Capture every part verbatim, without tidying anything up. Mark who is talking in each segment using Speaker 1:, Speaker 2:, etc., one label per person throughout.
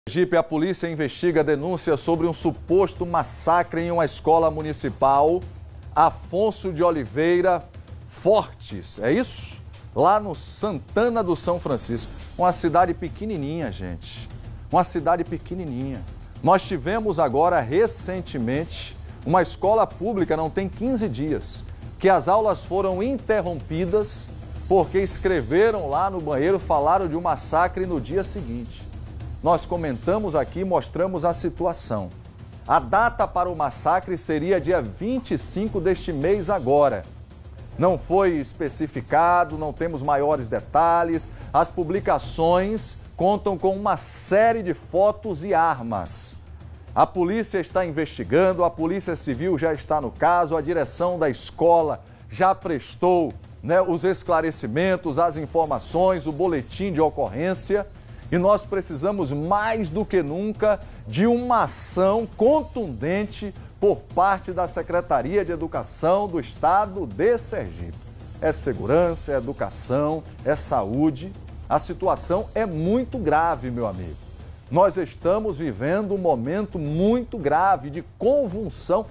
Speaker 1: Sergipe, a polícia investiga denúncias sobre um suposto massacre em uma escola municipal. Afonso de Oliveira Fortes, é isso? Lá no Santana do São Francisco. Uma cidade pequenininha, gente. Uma cidade pequenininha. Nós tivemos agora, recentemente, uma escola pública, não tem quinze dias, que as aulas foram interrompidas porque escreveram lá no banheiro, falaram de um massacre no dia seguinte. Nós comentamos aqui, mostramos a situação. A data para o massacre seria dia vinte e cinco deste mês agora. Não foi especificado, não temos maiores detalhes. As publicações contam com uma série de fotos e armas. A polícia está investigando, a Polícia Civil já está no caso, a direção da escola já prestou, né, os esclarecimentos, as informações, o boletim de ocorrência. E nós precisamos mais do que nunca de uma ação contundente por parte da Secretaria de Educação do Estado de Sergipe. É segurança, é educação, é saúde. A situação é muito grave, meu amigo. Nós estamos vivendo um momento muito grave de convulsão,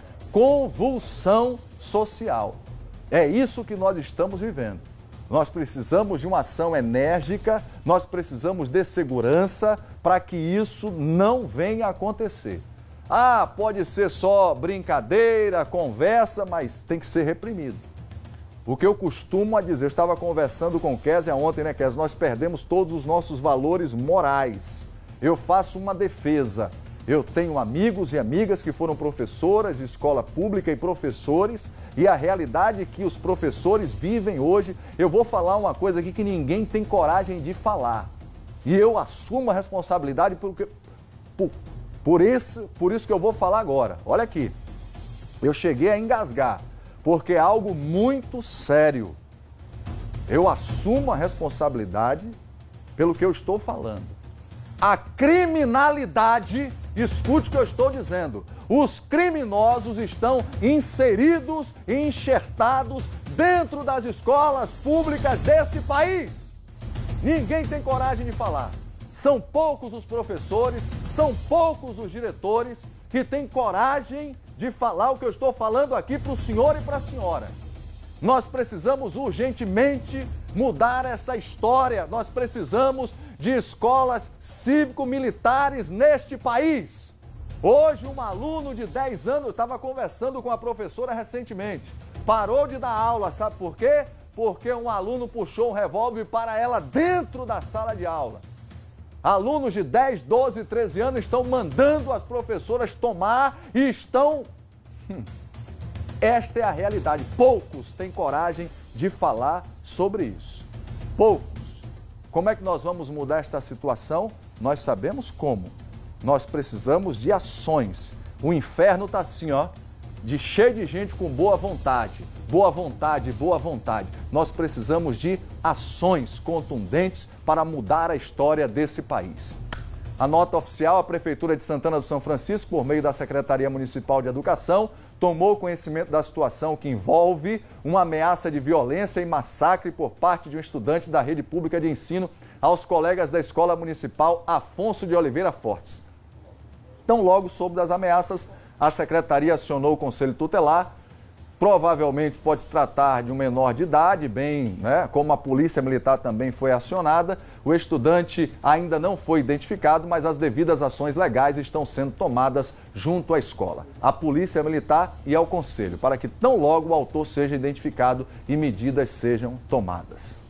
Speaker 1: convulsão social. É isso que nós estamos vivendo. Nós precisamos de uma ação enérgica, nós precisamos de segurança para que isso não venha a acontecer. Ah, pode ser só brincadeira, conversa, mas tem que ser reprimido. O que eu costumo a dizer, eu estava conversando com o Kézia ontem, né, Kézia? Nós perdemos todos os nossos valores morais. Eu faço uma defesa. Eu tenho amigos e amigas que foram professoras de escola pública e professores, e a realidade que os professores vivem hoje, eu vou falar uma coisa aqui que ninguém tem coragem de falar. E eu assumo a responsabilidade por, por, por, isso, por isso que eu vou falar agora. Olha aqui, eu cheguei a engasgar, porque é algo muito sério. Eu assumo a responsabilidade pelo que eu estou falando. A criminalidade, escute o que eu estou dizendo, os criminosos estão inseridos e enxertados dentro das escolas públicas desse país. Ninguém tem coragem de falar. São poucos os professores, são poucos os diretores que têm coragem de falar o que eu estou falando aqui para o senhor e para a senhora. Nós precisamos urgentemente mudar essa história. Nós precisamos de escolas cívico-militares neste país. Hoje, um aluno de dez anos, eu estava conversando com a professora recentemente, parou de dar aula, sabe por quê? Porque um aluno puxou um revólver para ela dentro da sala de aula. Alunos de dez, doze, treze anos estão mandando as professoras tomar e estão... Hum. Esta é a realidade. Poucos têm coragem de falar sobre isso. Poucos. Como é que nós vamos mudar esta situação? Nós sabemos como. Nós precisamos de ações. O inferno está assim, ó, de cheio de gente com boa vontade. Boa vontade, boa vontade. Nós precisamos de ações contundentes para mudar a história desse país. A nota oficial, a Prefeitura de Santana do São Francisco, por meio da Secretaria Municipal de Educação, tomou conhecimento da situação que envolve uma ameaça de violência e massacre por parte de um estudante da rede pública de ensino aos colegas da Escola Municipal Afonso de Oliveira Fortes. Então, logo soube das ameaças, a Secretaria acionou o Conselho Tutelar. Provavelmente pode se tratar de um menor de idade, bem, né, como a Polícia Militar também foi acionada. O estudante ainda não foi identificado, mas as devidas ações legais estão sendo tomadas junto à escola, à Polícia Militar e ao Conselho, para que tão logo o autor seja identificado e medidas sejam tomadas.